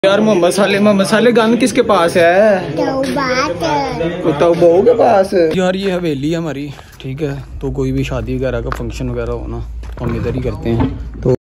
यार मोहम्मद साले गन किसके पास है? तौबा के पास। यार ये हवेली है हमारी, ठीक है, तो कोई भी शादी वगैरह का फंक्शन वगैरह हो ना तो हम इधर ही करते हैं। तो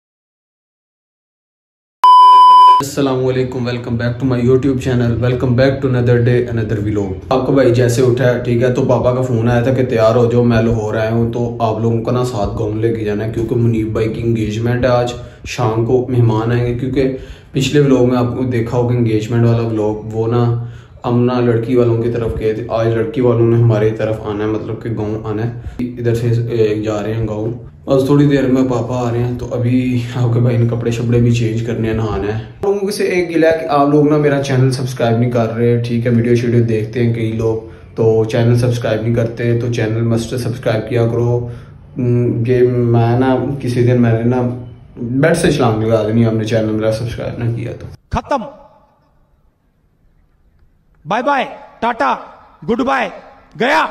अस्सलामुअलैकुम, welcome back to my YouTube channel, welcome back to another day another vlog. आपका भाई जैसे उठा है, ठीक है, तो पापा का फोन आया था कि तैयार हो जाओ, मैं लाहौर आया हूँ, तो आप लोगों को ना साथ गाँव लेके जाना है क्योंकि मुनीब भाई की इंगेजमेंट है। आज शाम को मेहमान आएंगे क्योंकि पिछले व्लॉग में आपको देखा होगा इंगेजमेंट वाला व्लॉग, वो ना हम ना लड़की वालों की तरफ गए थे, आज लड़की वालों ने हमारी तरफ आना है, मतलब कि गाँव आना है। इधर से जा रहे हैं गाँव, बस थोड़ी देर में पापा आ रहे हैं, तो अभी आपके भाई ने कपड़े शपड़े भी चेंज करने हैं, नहाना है। लोगों से एक गिला है कि आप लोग ना मेरा चैनल सब्सक्राइब नहीं कर रहे, ठीक है, वीडियो शीडियो देखते हैं कई लोग तो चैनल सब्सक्राइब नहीं करते, तो चैनल मस्ट सब्सक्राइब किया करो। ये मैं ना किसी दिन मैंने ना बेड से छलांग लगा देनी, आपने चैनल मेरा सब्सक्राइब ना किया तो खत्म, bye bye tata goodbye गया।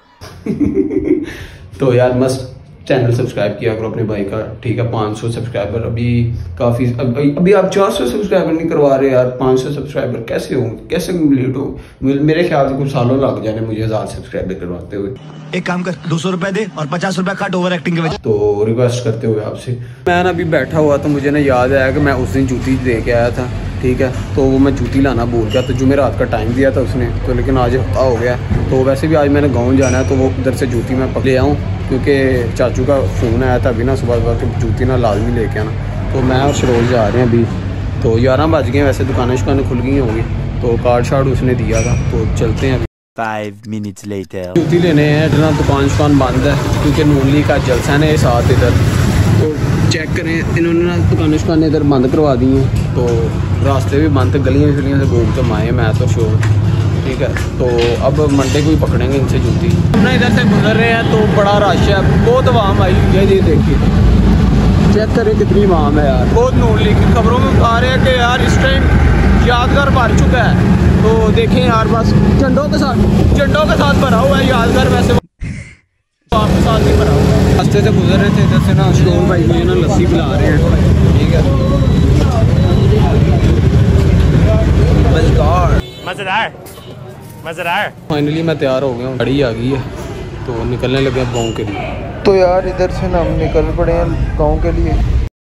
तो यार मस्त चैनल सब्सक्राइब किया करो अपने भाई का, ठीक है। 500 सब्सक्राइबर अभी काफ़ी, अभी आप 400 सब्सक्राइबर नहीं करवा रहे यार। 500 सब्सक्राइबर कैसे हो, कैसे कंप्लीट हो? मेरे ख्याल से कुछ सालों लग जाने मुझे 1000 सब्सक्राइबर करवाते हुए। एक काम कर, 200 रुपए दे और 50 रुपए काट ओवर एक्टिंग के वजह। तो रिक्वेस्ट करते हुए आपसे, मैं ना अभी बैठा हुआ तो मुझे ना याद आया कि मैं उस दिन जूती दे के आया था, ठीक है, तो वो मैं जूती लाना भूल गया, तो जुमेरात का टाइम दिया था उसने, तो लेकिन आज हफ्ता हो गया, तो वैसे भी आज मैंने गाँव जाना है, तो वो उधर से जूती मैं ले आऊँ क्योंकि चाचू का फ़ोन आया था अभी ना सुबह कि जूती ना लाजमी लेके आना। तो मैं और सरोज जा रहे हैं अभी, तो 11 बज गए, वैसे दुकानें शुकानें खुल गई होंगी, तो कार्ड शार्ड उसने दिया था, तो चलते हैं अभी। 5 minutes later जूती लेने हैं, इतना दुकान शुकान बंद है क्योंकि नूनली का जलसा है साथ इधर, तो चेक करें इन्होंने ना दुकानें शुकानें इधर बंद करवा दी हैं, तो रास्ते भी बंद, गलियाँ शलियाँ से घूम के माए मैं तो शोर, ठीक है। तो अब मंडे को ही पकड़ेंगे इनसे जूती। हम ना इधर से गुजर रहे हैं तो बड़ा रश है, बहुत आवाम आई हुई है, ये देखिए, चेक करें कितनी आवाम है यार, बहुत नूनली की खबरों में आ रहे हैं कि यार इस टाइम यादगार भर चुका है, तो देखें यार बस झंडों के साथ भरा हुआ है यादगार, वैसे आपके साथ नहीं भरा हुआ। रास्ते से गुजर रहे थे, इधर से ना शोर भाई मुझे ना लस्सी पिला रहे हैं, ठीक है, मज़ेदार। फाइनली मैं तैयार हो गया हूँ, गाड़ी आ गई है, तो निकलने लगे गाँव के लिए। तो यार इधर से ना हम निकल पड़े हैं गाँव के लिए।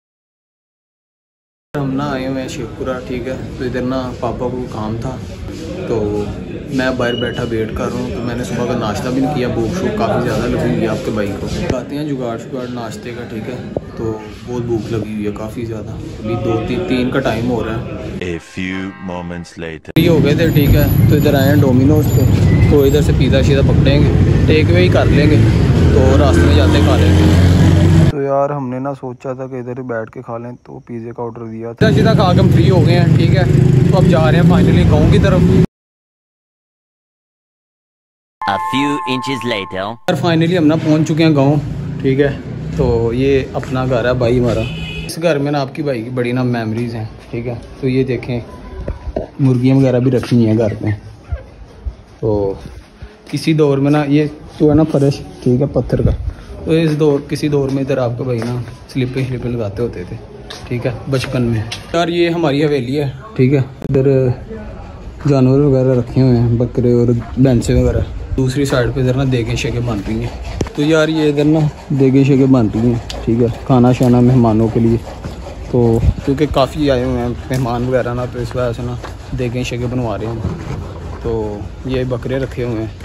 हम ना आए हुए हैं शेखपुरा, ठीक है, तो इधर ना पापा को काम था, तो मैं बाहर बैठा वेट कर रहा हूँ, तो मैंने सुबह का नाश्ता भी नहीं किया, भूख शूख काफ़ी ज़्यादा लगी हुई है आपके भाई को। आते हैं जुगाड़ शुगाड़ नाश्ते का, ठीक है, तो बहुत भूख लगी हुई है काफ़ी ज़्यादा, अभी 2-3 का टाइम हो रहा है। a few moments later ये हो गए थे, ठीक है, तो इधर आए हैं डोमिनोज पे, तो इधर से पिज़्ज़ा शीज़ा पकड़ेंगे, टेक वे ही कर लेंगे, तो रास्ते में जाते खा लेंगे। तो यार हमने ना सोचा था कि इधर ही बैठ के खा लें, तो पिज़्ज़े का ऑर्डर दिया था, सीधा खा के हम फ्री हो गए हैं, ठीक है, तो अब जा रहे हैं फाइनली गाँव की तरफ। a few inches later यार फाइनली हम ना पहुँच चुके हैं गाँव, ठीक है, तो ये अपना घर है भाई हमारा, इस घर में ना आपकी भाई की बड़ी ना मेमोरीज हैं, ठीक है, तो ये देखें मुर्गियाँ वगैरह भी रखी हैं घर में, तो किसी दौर में ना ये तो है ना फर्श, ठीक है, पत्थर का, तो किसी दौर में इधर आपका भाई ना स्लिपें लगाते होते थे, ठीक है, बचपन में। यार ये हमारी हवेली है, ठीक है, इधर जानवर वगैरह रखे हुए हैं, बकरे और भैंसे वगैरह। दूसरी साइड पे इधर ना देगे शेगे बन रही हैं, तो यार ये इधर ना देगे शेगे बन रही हैं, ठीक है, खाना शाना मेहमानों के लिए, तो क्योंकि काफ़ी आए हुए हैं मेहमान वगैरह ना, तो इस वजह से ना देगे शेगे बनवा रहे हैं, तो ये बकरे रखे हुए हैं,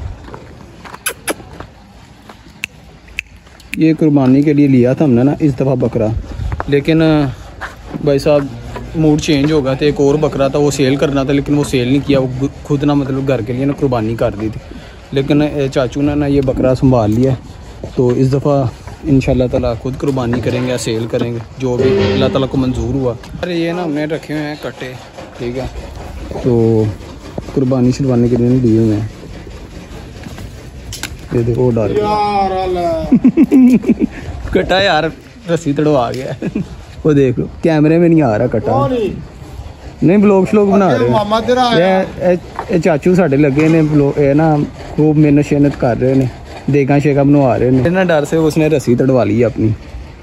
ये कुर्बानी के लिए लिया था हमने ना इस दफ़ा बकरा, लेकिन भाई साहब मूड चेंज हो गया था, एक और बकरा था वो सेल करना था, लेकिन वो सेल नहीं किया, वो खुद ना मतलब घर के लिए ना कुर्बानी कर दी थी, लेकिन चाचू ने ना ये बकरा संभाल लिया, तो इस दफ़ा इंशाल्लाह ताला खुद कुर्बानी करेंगे या सेल करेंगे, जो भी अल्लाह ताला को मंजूर हुआ। अरे ये ना हमने रखे हुए हैं कट्टे, ठीक है, तो कुर्बानी शुरबानी के लिए दिए हुए हैं, ये देखो डाल कट्टा यार रस्सी तड़वा गया वो देख लो, कैमरे में नहीं आ रहा कट्टा, नहीं ब्लॉग श्लोग बना रहे चाचू साढ़े लगे ने ये ना खूब मेहनत कर रहे ने, देगा शेगा बनवा रहे ने, इतना डर से उसने रस्सी तड़वा ली अपनी,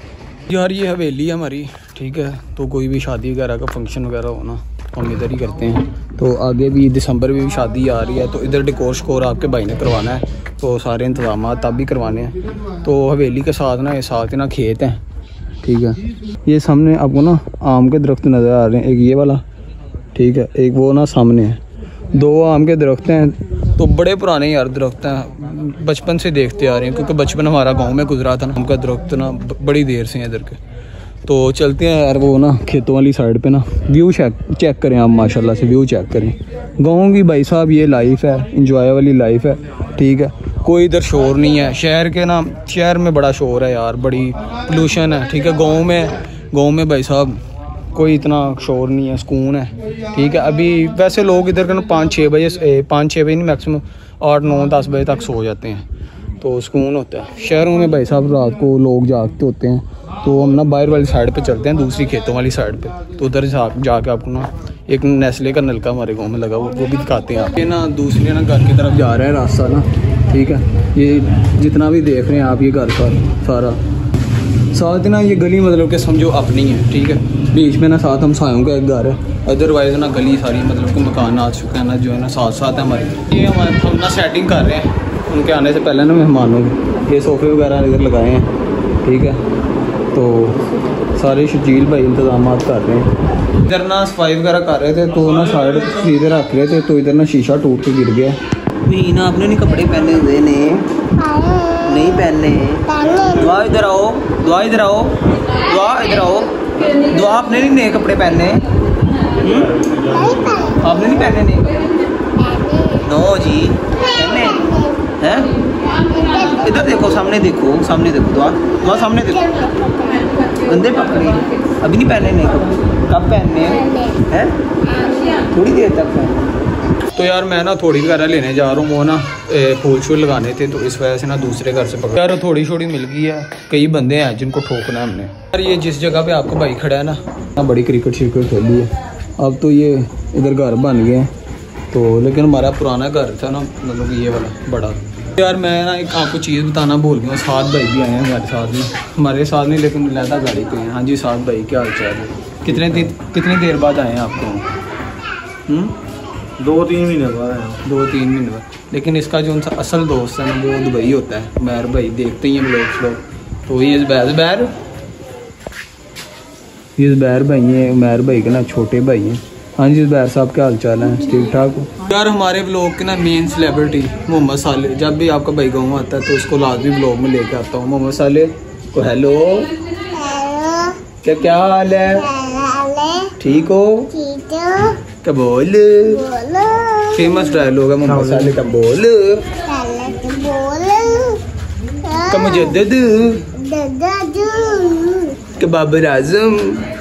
यार ये हवेली है हमारी, ठीक है। तो कोई भी शादी वगैरह का फंक्शन वगैरह हो ना तो हम इधर ही करते हैं। तो आगे भी दिसंबर में भी शादी आ रही है, तो इधर डेकोर स्कोर आपके भाई ने करवाना है, तो सारे इंतजाम तब भी करवाने हैं। तो हवेली के साथ ना ये साथ ही ना खेत हैं, ठीक है। ये सामने आपको ना आम के दरख्त नज़र आ रहे हैं, एक ये वाला, ठीक है, एक वो ना सामने है। 2 आम के दरख्त हैं, तो बड़े पुराने यार दरख्त हैं, बचपन से देखते आ रहे हैं, क्योंकि बचपन हमारा गांव में गुजरा था ना। आम का दरख्त ना बड़ी देर से हैं इधर के। तो चलते हैं यार वो ना खेतों वाली साइड पे ना, व्यू चेक करें आप, माशाल्लाह से व्यू चेक करें। गाँव की भाई साहब ये लाइफ है, इंजॉय वाली लाइफ है, ठीक है। कोई इधर शोर नहीं है। शहर के ना, शहर में बड़ा शोर है यार, बड़ी पोल्यूशन है, ठीक है। गाँव में भाई साहब कोई इतना शोर नहीं है, सुकून है, ठीक है। अभी वैसे लोग इधर का ना 5-6 बजे नहीं, मैक्सिमम 8-9-10 बजे तक सो जाते हैं, तो सुकून होता है। शहरों में भाई साहब रात को लोग जागते होते हैं। तो हम ना बाहर वाली साइड पे चलते हैं, दूसरी खेतों वाली साइड पे। तो उधर जाके आपको ना एक नेस्ले का नलका हमारे गाँव में लगा, वो भी दिखाते हैं आप। ये ना दूसरे ना घर की तरफ जा रहा है रास्ता ना, ठीक है। ये जितना भी देख रहे हैं आप, ये घर का सारा साथ ना, ये गली मतलब कि समझो अपनी है, ठीक है। बीच में ना साथ हम सायों का एक घर है, अदरवाइज ना गली सारी मतलब कि मकान आ चुके हैं ना, जो है ना साथ साथ है हमारे। ये हम ना सेटिंग कर रहे हैं उनके आने से पहले ना मेहमानों की। ये सोफ़े वगैरह इधर लगाए हैं, ठीक है। तो सारे शकील भाई इंतजाम कर रहे हैं। इधर ना सफाई वगैरह कर रहे थे, तो ना साइड इधर रख रहे थे, तो इधर ना शीशा टूट के गिर गया। मीना आपने नहीं कपड़े पहने हुए ने, नहीं पहने। दुआ इधर आओ, दुआ इधर आओ, दुआ इधर आओ। दुआ आपने नहीं नए कपड़े पहने, आपने नहीं पहने नए कपड़े? नो जी पहने हैं। इधर देखो, सामने देखो, सामने देखो। दुआ सामने देखो। अंदर पकड़े, अभी नहीं पहने नए कपड़े। कब पहनने हैं? थोड़ी देर तक पहने। तो यार मैं ना थोड़ी वगैरह लेने जा रहा हूँ, वो ना फूल शूल लगाने थे, तो इस वजह से ना दूसरे घर से पकड़ यार थोड़ी छोड़ी मिल गई है। कई बंदे हैं जिनको ठोकना है हमने। यार ये जिस जगह पे आपका भाई खड़ा है ना बड़ी क्रिकेट शिकेट खेली है। अब तो ये इधर घर बन गए हैं, तो लेकिन हमारा पुराना घर था ना, मतलब ये वाला बड़ा। यार मैं ना एक आपको चीज़ बताना भूल गया, साथ भाई भी आए हैं हमारे साथ नहीं, लेकिन लहदा गाड़ी पे हैं। हाँ जी साथ भाई, क्या हाल चाल है? कितनी देर बाद आए हैं आपको? 2-3 महीने बाद आया। 2-3 महीने बाद। लेकिन इसका जो उनका असल दोस्त है ना वो दुबई होता है, मैर भाई। देखते ही हैं लोग। तो ये ज़ुबैर भाई हैं, मैर भाई के ना छोटे भाई हैं। हाँ जी ज़ुबैर साहब, क्या हाल चाल है? ठीक ठाक हो? यार हमारे ब्लॉग के ना मेन सेलिब्रिटी मोहम्मद साले, जब भी आपका भाई गाँव आता है तो उसको लाजमी ब्लॉग में लेके आता हूँ। मोहम्मद साले को हेलो, क्या हाल है? ठीक हो? क्या बोल? फेमस डायलॉग है मोहम्मद साले का, बोल का मुजद्दिद के बाबर आजम।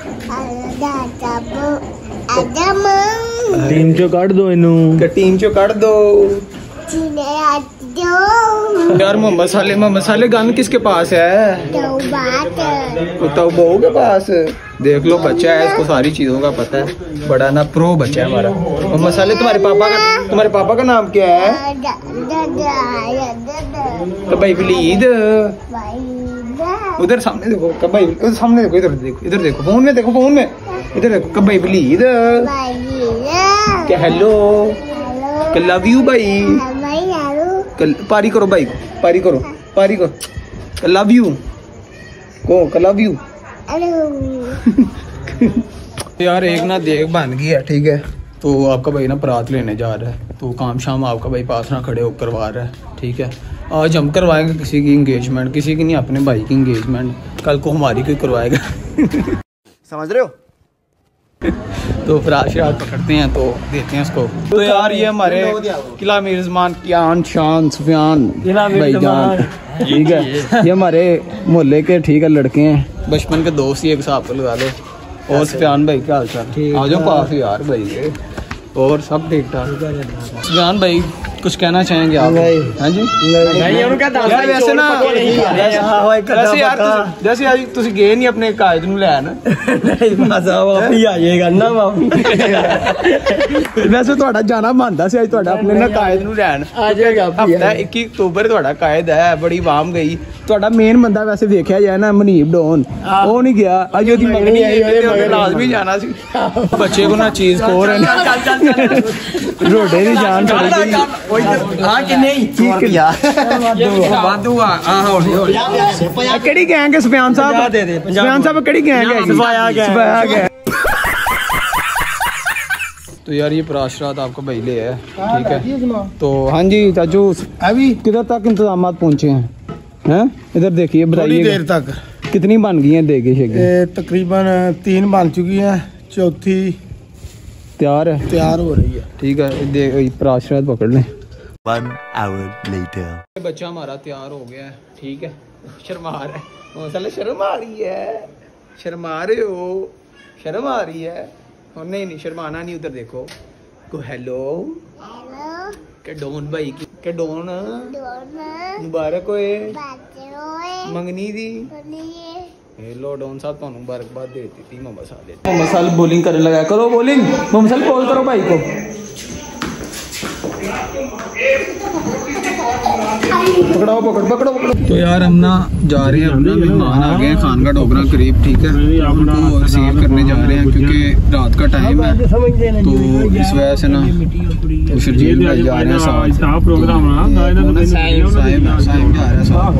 टीम चो काट दो इनू, टीम चो काट दो यार। मोहम्मद साले गन किसके पास है? तो बहू के पास। देख लो बच्चा है, इसको सारी चीजों का पता है, बड़ा ना प्रो बच्चा है हमारा। मोहम्मद साले तुम्हारे पापा का नाम क्या है? कबाई वलीद। उधर सामने देखो कबाई, उधर सामने देखो, इधर देखो फोन में, इधर देखो कबाई वलीद। क्या हेलो, लव यू भाई, पारी करो भाई, पारी करो, लव यू को, लव यू। यार एक ना देख बन गई है, ठीक है। तो आपका भाई ना परात लेने जा रहा है, तो काम शाम आपका भाई पास ना खड़े होकर करवा रहा है, ठीक है। आज हम करवाएंगे किसी की इंगेजमेंट, किसी की नहीं, अपने भाई की इंगेजमेंट। कल को हमारी कोई करवाएगा। समझ रहे हो? तो फिर शराब पकड़ते हैं, तो देते हैं उसको। तो यार ये हमारे किला मेजबान कियान शान सुफियान भाईजान, ठीक है। ये हमारे मोहल्ले के, ठीक है, लड़के हैं, बचपन के दोस्त ही एक हिसाब को लगा लो। और सुफियान भाई क्या हाल चाल? आ जाओ पास यार भाई। और सब ठीक ठाक? सुफियान भाई कुछ कहना चाहेंगे आप? हाँ जी नहीं उनका यार वैसे ना वैसे यार जैसे यार ਤੁਸੀਂ ਗਏ ਨਹੀਂ ਆਪਣੇ ਕਾਇਦ ਨੂੰ ਲੈਣ ਨਹੀਂ ਮਾਸਾ ਵਾਪੀ ਆ ਜਾਏਗਾ ਨਾ ਵਾਪੀ ਵੈਸੇ ਤੁਹਾਡਾ ਜਾਣਾ ਬਣਦਾ ਸੀ ਅੱਜ ਤੁਹਾਡਾ ਆਪਣੇ ਨਾ ਕਾਇਦ ਨੂੰ ਲੈਣ ਆ ਜਾਏਗਾ ਹਫਤਾ 21 ਅਕਤੂਬਰ ਤੁਹਾਡਾ ਕਾਇਦ ਹੈ ਬੜੀ ਵਾਮ ਗਈ ਤੁਹਾਡਾ ਮੇਨ ਬੰਦਾ ਵੈਸੇ ਵੇਖਿਆ ਜਾਏ ਨਾ ਮਨੀਬ ਡੋਨ ਉਹ ਨਹੀਂ ਗਿਆ ਅੱਜ ਉਹਦੀ ਮੰਗਣੀ ਆਈ ਉਹਦੇ ਲਾਜ਼ਮੀ ਜਾਣਾ ਸੀ ਬੱਚੇ ਕੋ ਨਾ ਚੀਜ਼ ਖੋਰ ਹੈ ਰੋਡੇ ਦੀ ਜਾਨ ਛੱਡ ਆ ਕਿ ਨਹੀਂ ਰੁਪਿਆ ਵਾਧੂ ਆ ਹੌਲੀ ਹੌਲੀ ਕਿਹੜੀ ਗੈਂਗ ਹੈ ਸਫਿਆਨ ਸਾਹਿਬ ਦੇ ਦੇ ਸਫਿਆਨ ਸਾਹਿਬ ਕਿਹੜੀ गैंग है? सफाया गैंग। तो यार ये प्राशरात आपका भाई ले है ठीक है तो हाँ जी चाचू अभी किधर तक इंतजाम पहुँचे हैं इधर देखिए बताइए देर तक कितनी बन गई है देगे शेगे तकरीबन 3 बन चुकी है, चौथी तैयार है तैयार हो रही है। ठीक है प्राशरात पकड़ लें। 1 hour later. बच्चा हमारा तैयार हो गया है ठीक है शर्मा रहा है मसाला शर्म आ रही है शर्मा रहे हो शर्म आ रही है और नहीं शर्माना नहीं उधर देखो को हेलो के डोन भाई के डोन मुबारक होए मंगनी दी हेलो डोन साहब तो मुबारकबाद दे दी थी मोहम्मद साल मोहम्मद साल बॉलिंग करने लगा करो बॉलिंग मोहम्मद साल कॉल करो भाई को पकड़ाओ पकड़ो तो यार हम ना जा रहे हैं अपना मेहमान आ गए खान का डोगरा करीब ठीक है उनको रिसीव करने जा रहे हैं क्योंकि रात का टाइम है तो इस वजह से ना तो शर्जील भाई जा रहे हैं साथ प्रोग्राम साहिब जा रहे हैं साथ।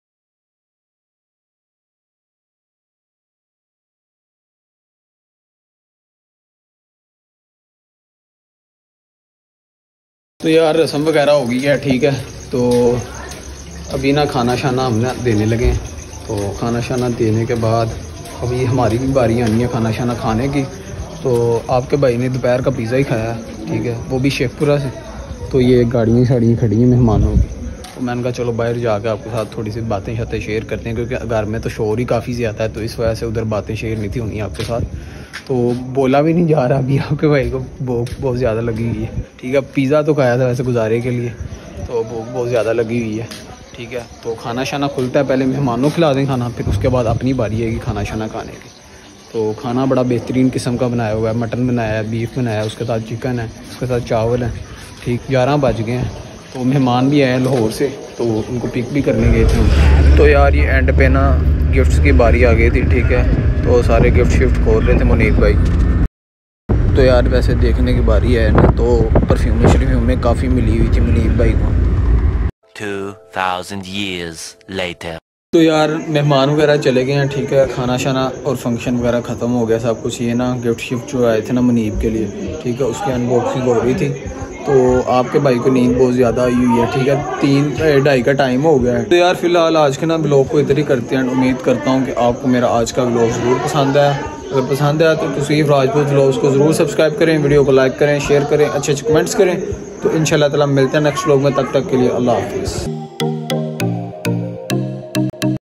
तो यार रस्म वगैरह हो गई है ठीक है तो अभी ना खाना शाना हमने देने लगे हैं तो खाना शाना देने के बाद अभी हमारी भी बारी आनी है खाना शाना खाने की। तो आपके भाई ने दोपहर का पिज़्ज़ा ही खाया है ठीक है वो भी शेखपुरा से। तो ये गाड़ियाँ शाड़ियाँ खड़ी हैं मेहमानों की तो मैंने कहा चलो बाहर जाकर आपके साथ थोड़ी सी बातें शातें शेयर करते हैं क्योंकि घर में तो शोर ही काफ़ी ज़्यादा है तो इस वजह से उधर बातें शेयर नहीं थी होनी आपके साथ। तो बोला भी नहीं जा रहा अभी आपके भाई को बहुत ज़्यादा लगी हुई है ठीक है। पिज़्ज़ा तो खाया था वैसे गुजारे के लिए तो बहुत ज़्यादा लगी हुई है ठीक है। तो खाना शाना खुलता है पहले मेहमानों खिला दें खाना फिर उसके बाद अपनी बारी आएगी खाना शाना खाने की। तो खाना बड़ा बेहतरीन किस्म का बनाया हुआ है मटन बनाया है बीफ बनाया है उसके साथ चिकन है उसके साथ चावल है ठीक 11 बज गए हैं। तो मेहमान भी आए लाहौर से तो उनको पिक भी करने गए थे हम। तो यार ये एंड पे ना गिफ्ट्स की बारी आ गई थी ठीक है तो सारे गिफ्ट शिफ्ट खोल रहे थे मुनीब भाई। तो यार वैसे देखने की बारी है ना तो परफ्यूम शरीफ्यूम में काफ़ी मिली हुई थी मुनीब भाई को। 2000 years later. तो यार मेहमान वगैरह चले गए हैं ठीक है खाना शाना और फंक्शन वगैरह ख़त्म हो गया सब कुछ। ये ना गिफ्ट शिफ्ट जो आए थे ना मुनीब के लिए ठीक है उसकी अनबॉक्सिंग हो रही थी। तो आपके भाई को नींद बहुत ज़्यादा आई हुई है ठीक है 3-2:30 का टाइम हो गया है। तो यार फ़िलहाल आज के ना ब्लॉग को इधर ही करते हैं। उम्मीद करता हूँ कि आपको मेरा आज का ब्लॉग ज़रूर पसंद आया। अगर पसंद आया तो तस्वीर राजपूत ब्लॉग्स को ज़रूर सब्सक्राइब करें वीडियो को लाइक करें शेयर करें अच्छे कमेंट्स करें। तो इंशाल्लाह ताला मिलते हैं नेक्स्ट ब्लॉग में तब तक के लिए अल्लाह हाफ़िज़।